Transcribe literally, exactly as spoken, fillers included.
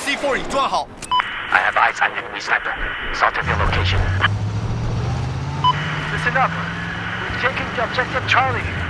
C 四 已装好。 I have eyes on enemy sniper. South of your location. Listen up. We've taken the objective Charlie.